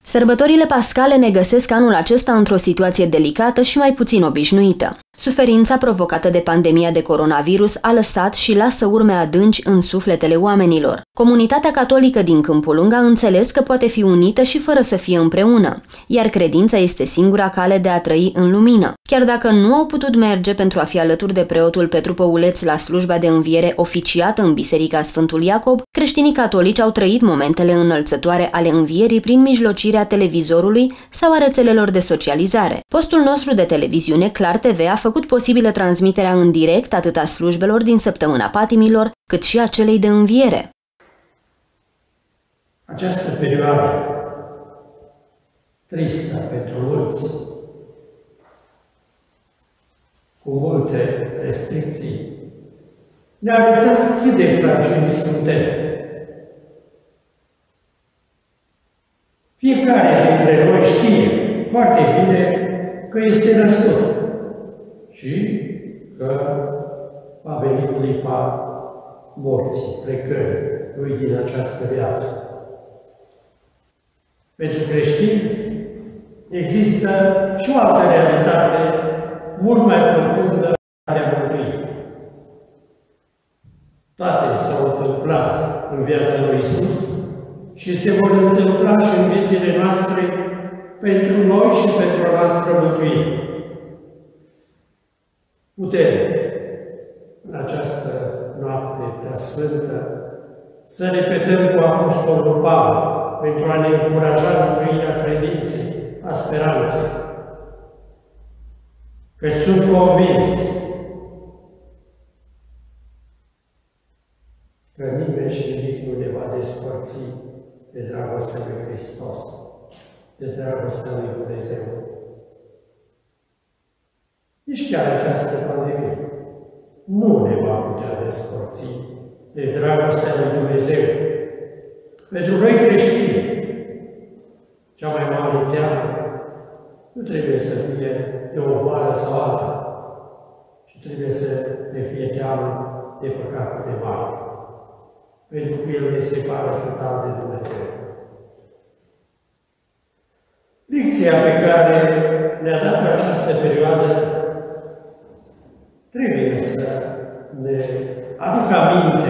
Sărbătorile pascale ne găsesc anul acesta într-o situație delicată și mai puțin obișnuită. Suferința provocată de pandemia de coronavirus a lăsat și lasă urme adânci în sufletele oamenilor. Comunitatea catolică din Câmpul Lung a înțeles că poate fi unită și fără să fie împreună, iar credința este singura cale de a trăi în lumină. Chiar dacă nu au putut merge pentru a fi alături de preotul Petru Păuleț la slujba de înviere oficiată în Biserica Sfântul Iacob, creștinii catolici au trăit momentele înălțătoare ale învierii prin mijlocirea televizorului sau a rețelelor de socializare. Postul nostru de televiziune, Clar TV, a făcut posibilă transmiterea în direct atât a slujbelor din săptămâna patimilor, cât și a celei de înviere. Această perioadă tristă pentru mulți, cu multe restricții, ne-a arătat cât de fragili suntem. Fiecare dintre noi știe foarte bine că este născut și că a venit clipa morții, plecării lui din această viață. Pentru creștini există și o altă realitate mult mai profundă de a mântui. Toate s-au întâmplat în viața lui Iisus și se vor întâmpla și în viețile noastre pentru noi și pentru a noastră mântuire. Putem, în această noapte preasfântă, să repetăm cu Apostolul Pavel pentru a ne încuraja în trăirea credinței, a speranței, că sunt convins că nimeni și nimic nu ne va despărți de dragostea lui Hristos, de dragostea lui Dumnezeu. Nici chiar această pandemie nu ne va putea despărți de dragostea lui Dumnezeu. Pentru noi creștini, cea mai mare teamă nu trebuie să fie de o boală sau alta, ci trebuie să ne fie teamă de păcatul de mare, pentru că El ne separă total de Dumnezeu. Lecția pe care ne-a dat această perioadă trebuie să ne aducă aminte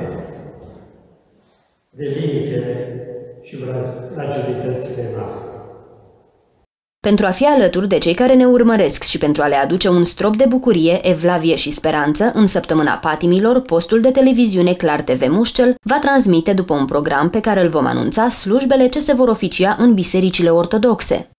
de limitele și fragilitățile noastre. Pentru a fi alături de cei care ne urmăresc și pentru a le aduce un strop de bucurie, evlavie și speranță, în săptămâna patimilor, postul de televiziune Clar TV Mușcel va transmite, după un program pe care îl vom anunța, slujbele ce se vor oficia în bisericile ortodoxe.